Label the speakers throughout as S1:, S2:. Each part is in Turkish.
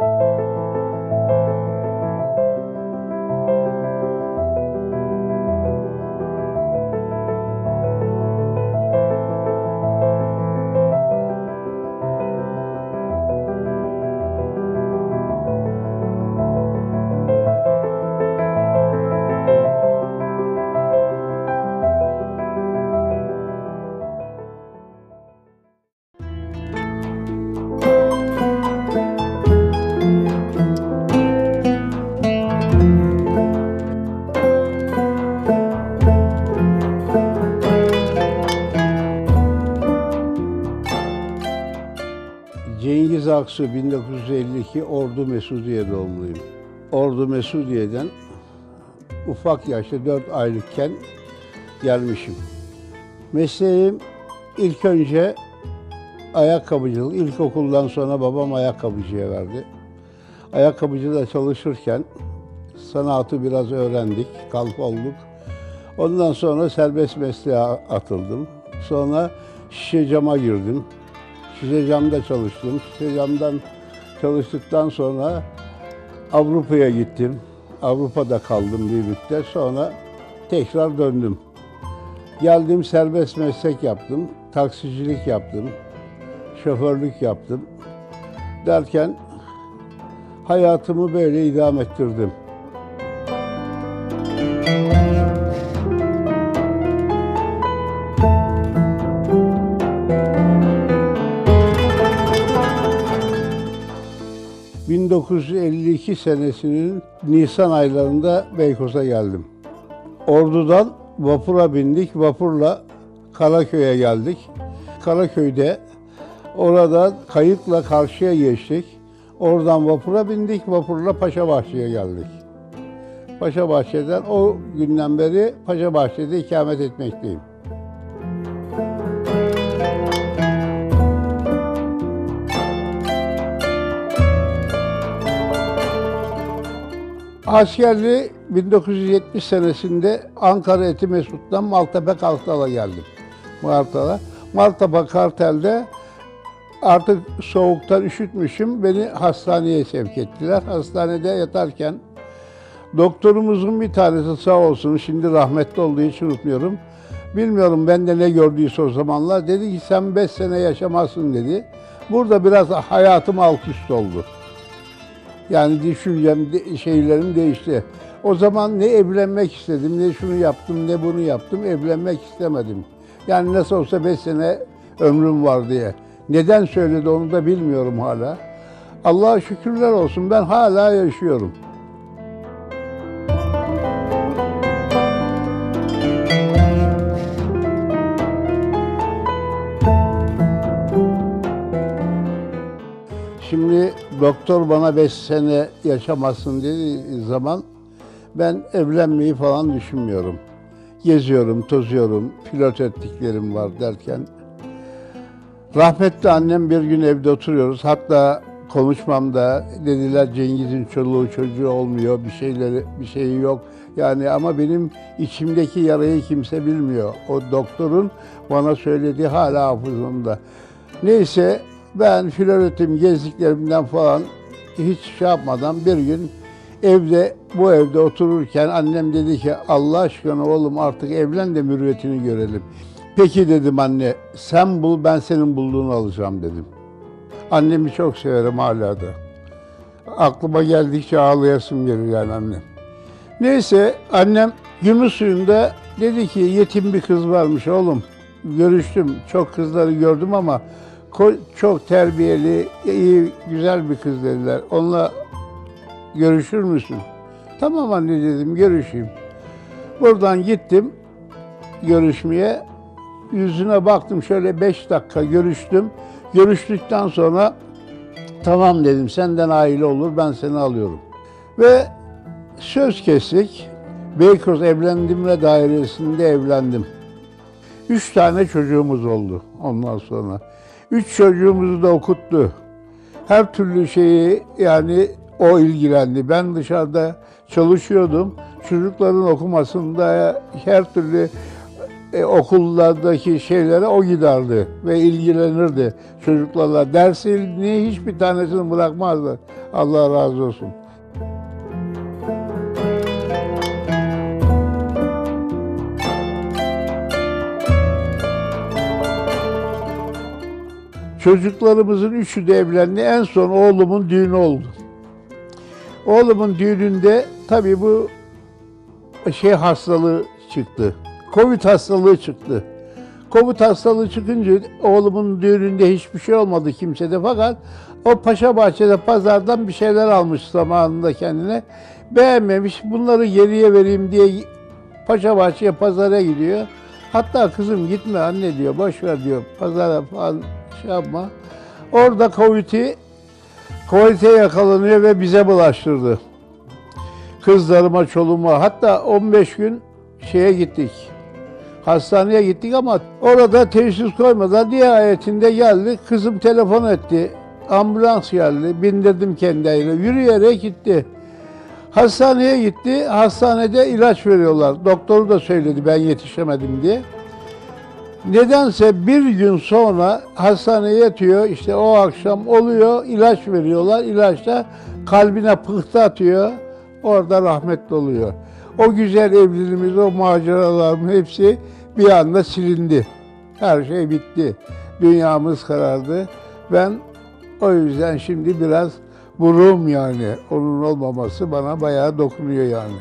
S1: Cengiz Aksu, 1952 Ordu Mesudiye doğumluyum. Ordu Mesudiye'den ufak yaşta 4 aylıkken gelmişim. Mesleğim ilk önce ayakkabıcılık. İlkokuldan sonra babam ayakkabıcıya verdi. Ayakkabıcıda çalışırken sanatı biraz öğrendik, kalfa olduk. Ondan sonra serbest mesleğe atıldım. Sonra şişe cama girdim. Şişe camda çalıştım. Şişe camdan çalıştıktan sonra Avrupa'ya gittim. Avrupa'da kaldım bir müddet. Sonra tekrar döndüm. Geldim, serbest meslek yaptım. Taksicilik yaptım. Şoförlük yaptım. Derken hayatımı böyle idame ettirdim. ...1952 senesinin Nisan aylarında Beykoz'a geldim. Ordu'dan vapura bindik, vapurla Karaköy'e geldik. Karaköy'de orada kayıkla karşıya geçtik. Oradan vapura bindik, vapurla Paşabahçe'ye geldik. Paşabahçe'den o günden beri Paşabahçe'de ikamet etmekteyim. Askerliği 1970 senesinde Ankara Etimesgut'tan Maltepe Kartal'a geldim. Maltepe Kartal'de artık soğuktan üşütmüşüm, beni hastaneye sevk ettiler. Hastanede yatarken doktorumuzun bir tanesi sağ olsun, şimdi rahmetli olduğu için unutmuyorum. Bilmiyorum bende ne gördüyse o zamanlar, dedi ki sen 5 sene yaşamazsın dedi. Burada biraz hayatım alt üst oldu. Yani düşüncem, şeylerim değişti. O zaman ne evlenmek istedim, ne şunu yaptım, ne bunu yaptım, evlenmek istemedim. Yani nasıl olsa 5 sene ömrüm var diye. Neden söyledi onu da bilmiyorum hala. Allah'a şükürler olsun, ben hala yaşıyorum. Şimdi doktor bana 5 sene yaşamazsın dediği zaman ben evlenmeyi falan düşünmüyorum. Geziyorum, tozuyorum, flört ettiklerim var derken. Rahmetli annem bir gün evde oturuyoruz. Hatta konuşmamda dediler Cengiz'in çoluğu çocuğu olmuyor, bir şeyi yok. Yani ama benim içimdeki yarayı kimse bilmiyor. O doktorun bana söylediği hala hafızamda. Neyse ben flörtüm, gezdiklerimden falan hiç şey yapmadan bir gün bu evde otururken annem dedi ki Allah aşkına oğlum artık evlen de mürüvvetini görelim. Peki dedim anne, sen bul, ben senin bulduğunu alacağım dedim. Annemi çok severim hala da. Aklıma geldikçe ağlayasım gelir yani annem. Neyse annem Gümüşsuyu'nda dedi ki yetim bir kız varmış oğlum. Görüştüm, çok kızları gördüm ama çok terbiyeli, iyi, güzel bir kız dediler. Onunla görüşür müsün? Tamam anne dedim, görüşeyim. Buradan gittim görüşmeye. Yüzüne baktım, şöyle 5 dakika görüştüm. Görüştükten sonra tamam dedim, senden aile olur, ben seni alıyorum. Ve söz kestik. Beykoz Evlendirme Dairesi'nde evlendim. 3 tane çocuğumuz oldu ondan sonra. 3 çocuğumuzu da okuttu. Her türlü şeyi yani o ilgilendi. Ben dışarıda çalışıyordum. Çocukların okumasında her türlü okullardaki şeylere o giderdi ve ilgilenirdi çocuklarla. Dersini hiçbir tanesini bırakmazdı. Allah razı olsun. Çocuklarımızın üçü de evlendi. En son oğlumun düğünü oldu. Oğlumun düğününde tabii bu hastalığı çıktı. Covid hastalığı çıktı. Covid hastalığı çıkınca oğlumun düğününde hiçbir şey olmadı kimsede, fakat o Paşabahçe'de pazardan bir şeyler almış zamanında kendine. Beğenmemiş, bunları geriye vereyim diye Paşabahçe'ye pazara gidiyor. Hatta kızım gitme anne diyor, boş ver diyor, pazara falan şey yapma. Orada Covid'e yakalanıyor ve bize bulaştırdı. Kızlarıma, çoluğuma, hatta 15 gün gittik. Hastaneye gittik ama orada teşhis koymadan nihayetinde geldi. Kızım telefon etti. Ambulans geldi. Bindirdim kendiyle. Yürüyerek gitti. Hastaneye gitti. Hastanede ilaç veriyorlar. Doktoru da söyledi ben yetişemedim diye. Nedense bir gün sonra hastaneye yatıyor. İşte o akşam oluyor. İlaç veriyorlar. İlaçla kalbine pıhtı atıyor. Orada rahmetli oluyor. O güzel evliliğimiz, o maceralarımın hepsi bir anda silindi. Her şey bitti. Dünyamız karardı. Ben o yüzden şimdi biraz buruğum yani. Onun olmaması bana bayağı dokunuyor yani.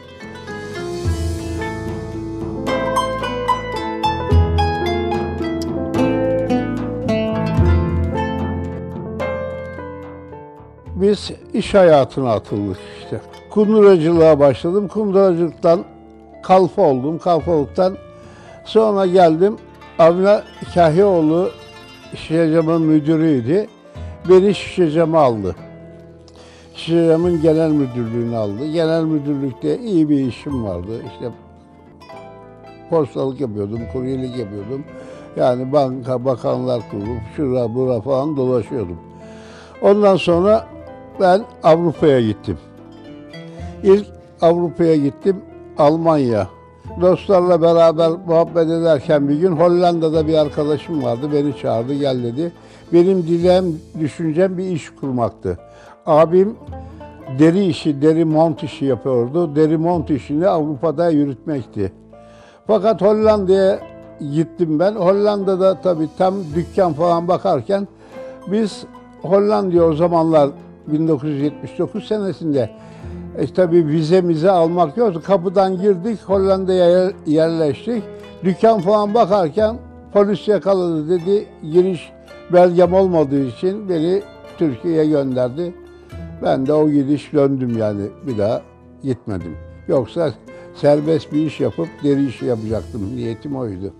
S1: Biz iş hayatına atıldık işte. Kunduracılığa başladım. Kunduracılıktan kalfa oldum. Kalfalıktan sonra geldim. Avni Kahyaoğlu Şişecam'ın müdürüydü. Beni Şişecam'a aldı. Şişecam'ın genel müdürlüğünü aldı. Genel müdürlükte iyi bir işim vardı. İşte postalık yapıyordum, kuryelik yapıyordum. Yani banka, bakanlar kurulu, şura bura falan dolaşıyordum. Ondan sonra ben Avrupa'ya gittim. İlk Avrupa'ya gittim, Almanya. Dostlarla beraber muhabbet ederken bir gün Hollanda'da bir arkadaşım vardı, beni çağırdı, gel dedi. Benim düşüncem bir iş kurmaktı. Abim deri işi, deri mont işi yapıyordu. Deri mont işini Avrupa'da yürütmekti. Fakat Hollanda'ya gittim ben. Hollanda'da tabii tam dükkan falan bakarken biz Hollanda o zamanlar 1979 senesinde tabii vizemizi almak yoktu. Kapıdan girdik, Hollanda'ya yerleştik. Dükkan falan bakarken polis yakaladı dedi. Giriş belgem olmadığı için beni Türkiye'ye gönderdi. Ben de o gidiş döndüm yani. Bir daha gitmedim. Yoksa serbest bir iş yapıp deri işi yapacaktım. Niyetim oydu.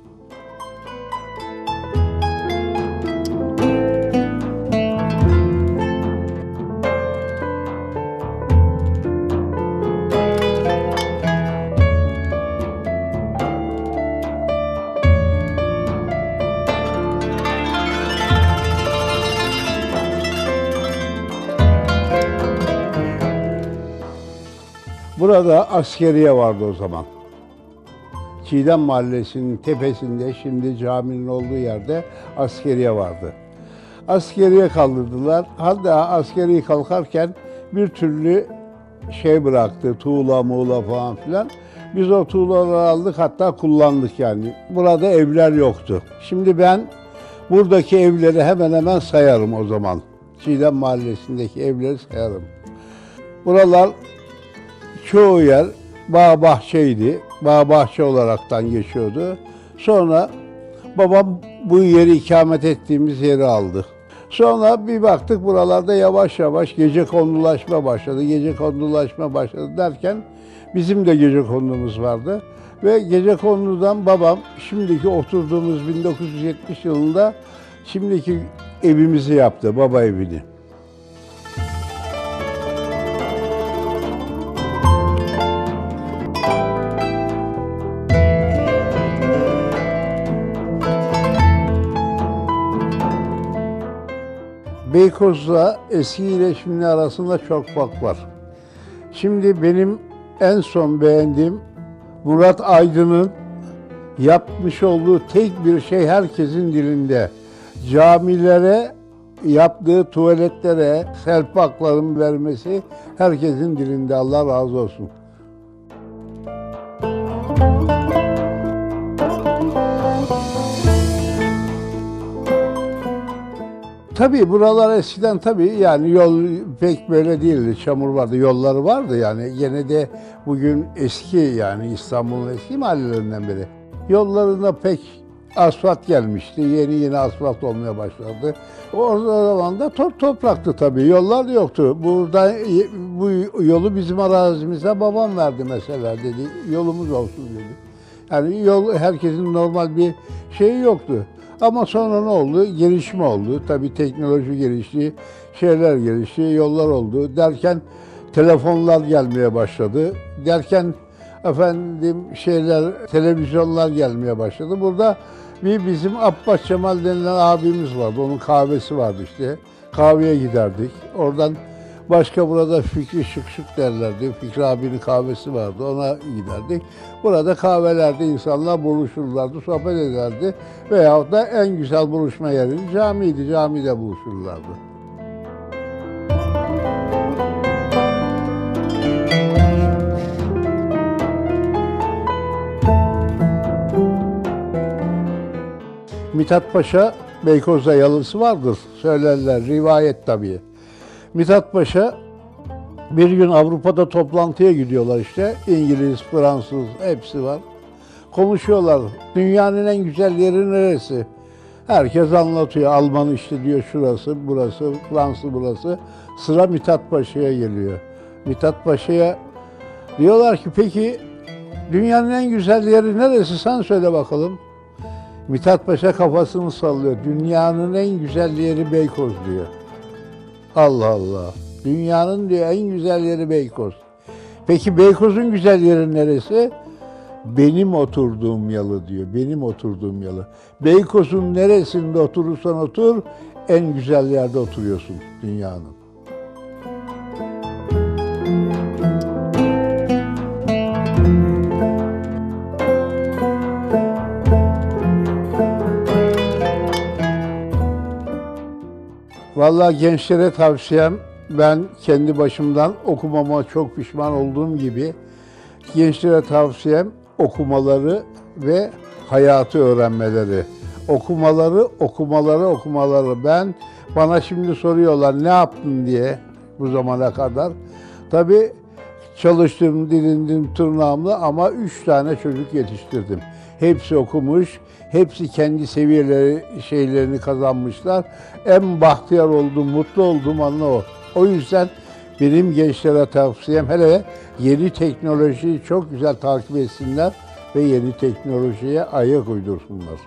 S1: Burada askeriye vardı o zaman. Çiğdem Mahallesi'nin tepesinde, şimdi caminin olduğu yerde askeriye vardı. Askeriye kaldırdılar. Hatta askeriye kalkarken bir türlü bıraktı, tuğla muğla falan filan. Biz o tuğlaları aldık, hatta kullandık yani. Burada evler yoktu. Şimdi ben buradaki evleri hemen hemen sayarım o zaman. Çiğdem Mahallesi'ndeki evleri sayarım. Buralar çoğu yer bağ bahçeydi. Bağ bahçe olaraktan geçiyordu. Sonra babam bu yeri ikamet ettiğimiz yeri aldı. Sonra bir baktık buralarda yavaş yavaş gecekondulaşma başladı. Gecekondulaşma başladı derken bizim de gecekondumuz vardı. Ve gecekondudan babam şimdiki oturduğumuz 1970 yılında şimdiki evimizi yaptı, baba evini. Beykoz'la eski ile şimdi arasında çok fark var. Şimdi benim en son beğendiğim Murat Aydın'ın yapmış olduğu tek bir şey herkesin dilinde. Camilere, yaptığı tuvaletlere selpak vermesi herkesin dilinde. Allah razı olsun. Tabii buralar eskiden tabii yani yol pek böyle değildi. Çamur vardı, yolları vardı yani. Gene de bugün eski yani İstanbul'un eski mahallelerinden biri. Yollarına pek asfalt gelmişti. Yeni asfalt olmaya başladı. O zaman da topraktı tabii. Yollar yoktu. Burada bu yolu bizim arazimize babam verdi mesela dedi. Yolumuz olsun dedi. Yani yol herkesin normal bir şeyi yoktu. Ama sonra ne oldu? Gelişme oldu. Tabii teknoloji gelişti, şeyler gelişti, yollar oldu. Derken telefonlar gelmeye başladı. Derken efendim televizyonlar gelmeye başladı. Burada bizim Abbas Cemal denilen abimiz vardı. Onun kahvesi vardı işte. Kahveye giderdik. Oradan başka burada Fikri Şık derlerdi. Fikri abinin kahvesi vardı. Ona giderdik. Burada kahvelerde insanlar buluşurlardı, sohbet ederdi. Veyahut da en güzel buluşma yeri camiydi. Camide buluşurlardı. Mithat Paşa Beykoz'da yalısı vardır. Söylerler, rivayet tabii. Mithat Paşa bir gün Avrupa'da toplantıya gidiyorlar işte. İngiliz, Fransız hepsi var. Konuşuyorlar. Dünyanın en güzel yeri neresi? Herkes anlatıyor. Alman işte diyor şurası, burası, Fransız burası. Sıra Mithat Paşa'ya geliyor. Mithat Paşa'ya diyorlar ki peki dünyanın en güzel yeri neresi? Sen söyle bakalım. Mithat Paşa kafasını sallıyor. Dünyanın en güzel yeri Beykoz diyor. Allah Allah. Dünyanın diyor en güzel yeri Beykoz. Peki Beykoz'un güzel yeri neresi? Benim oturduğum yalı diyor. Benim oturduğum yalı. Beykoz'un neresinde oturursan otur, en güzel yerde oturuyorsun dünyanın. Vallahi gençlere tavsiyem, ben kendi başımdan okumama çok pişman olduğum gibi gençlere tavsiyem okumaları ve hayatı öğrenmeleri. Okumaları. Bana şimdi soruyorlar ne yaptın diye bu zamana kadar. Tabii çalıştım, didindim tırnağımla ama 3 tane çocuk yetiştirdim. Hepsi okumuş, hepsi kendi şeylerini kazanmışlar. En bahtiyar oldum, mutlu oldum anla o. O yüzden benim gençlere tavsiyem hele yeni teknolojiyi çok güzel takip etsinler ve yeni teknolojiye ayak uydursunlar.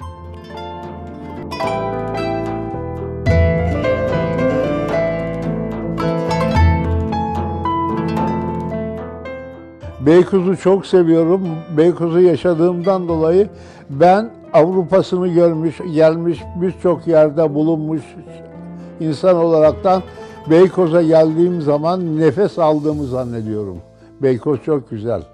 S1: Beykoz'u çok seviyorum. Beykoz'u yaşadığımdan dolayı ben Avrupa'sını görmüş, gelmiş, birçok yerde bulunmuş insan olaraktan Beykoz'a geldiğim zaman nefes aldığımı zannediyorum. Beykoz çok güzel.